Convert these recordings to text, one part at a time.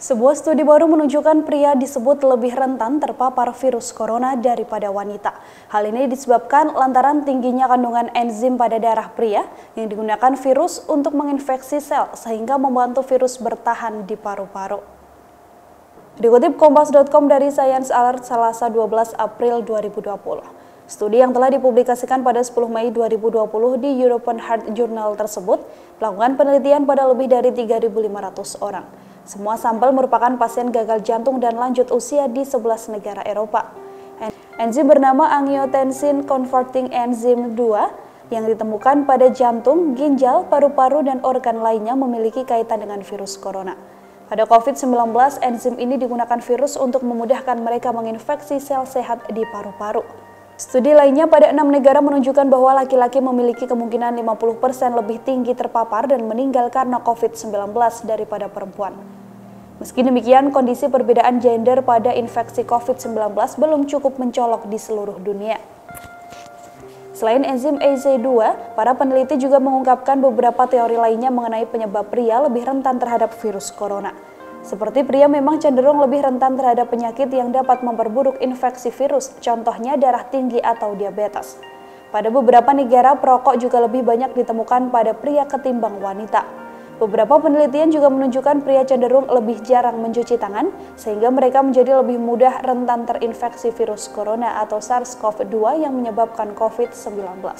Sebuah studi baru menunjukkan pria disebut lebih rentan terpapar virus corona daripada wanita. Hal ini disebabkan lantaran tingginya kandungan enzim pada darah pria yang digunakan virus untuk menginfeksi sel sehingga membantu virus bertahan di paru-paru. Dikutip Kompas.com dari Science Alert Selasa 12 April 2020. Studi yang telah dipublikasikan pada 10 Mei 2020 di European Heart Journal tersebut melakukan penelitian pada lebih dari 3.500 orang. Semua sampel merupakan pasien gagal jantung dan lanjut usia di 11 negara Eropa. Enzim bernama angiotensin converting enzyme 2 yang ditemukan pada jantung, ginjal, paru-paru, dan organ lainnya memiliki kaitan dengan virus corona. Pada COVID-19, enzim ini digunakan virus untuk memudahkan mereka menginfeksi sel sehat di paru-paru. Studi lainnya pada 6 negara menunjukkan bahwa laki-laki memiliki kemungkinan 50% lebih tinggi terpapar dan meninggal karena COVID-19 daripada perempuan. Meski demikian, kondisi perbedaan gender pada infeksi COVID-19 belum cukup mencolok di seluruh dunia. Selain enzim AZ2, para peneliti juga mengungkapkan beberapa teori lainnya mengenai penyebab pria lebih rentan terhadap virus corona. Seperti pria memang cenderung lebih rentan terhadap penyakit yang dapat memperburuk infeksi virus, contohnya darah tinggi atau diabetes. Pada beberapa negara, perokok juga lebih banyak ditemukan pada pria ketimbang wanita. Beberapa penelitian juga menunjukkan pria cenderung lebih jarang mencuci tangan, sehingga mereka menjadi lebih mudah rentan terinfeksi virus corona atau SARS-CoV-2 yang menyebabkan COVID-19.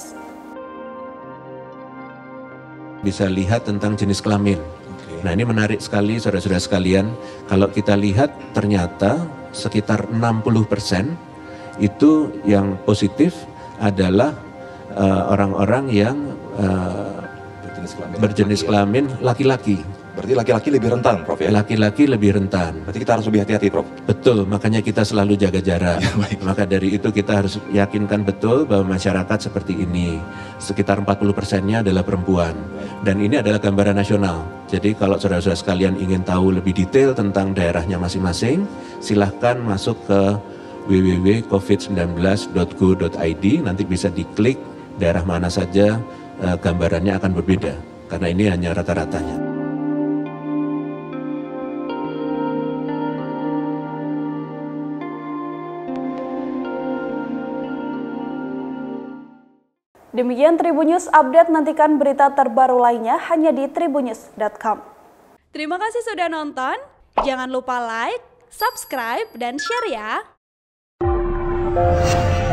Bisa lihat tentang jenis kelamin. Nah, ini menarik sekali saudara-saudara sekalian. Kalau kita lihat ternyata sekitar 60% itu yang positif adalah orang-orang yang berjenis kelamin laki-laki. Berarti laki-laki lebih rentan, Prof ya? Laki-laki lebih rentan. Berarti kita harus lebih hati-hati, Prof? Betul, makanya kita selalu jaga jarak. Ya, maka dari itu kita harus yakinkan betul bahwa masyarakat seperti ini. Sekitar 40%-nya adalah perempuan. Dan ini adalah gambaran nasional. Jadi kalau saudara-saudara sekalian ingin tahu lebih detail tentang daerahnya masing-masing, silahkan masuk ke www.covid19.go.id, nanti bisa diklik daerah mana saja, gambarannya akan berbeda, karena ini hanya rata-ratanya. Demikian Tribun News Update, nantikan berita terbaru lainnya hanya di tribunnews.com. Terima kasih sudah nonton, jangan lupa like, subscribe, dan share ya!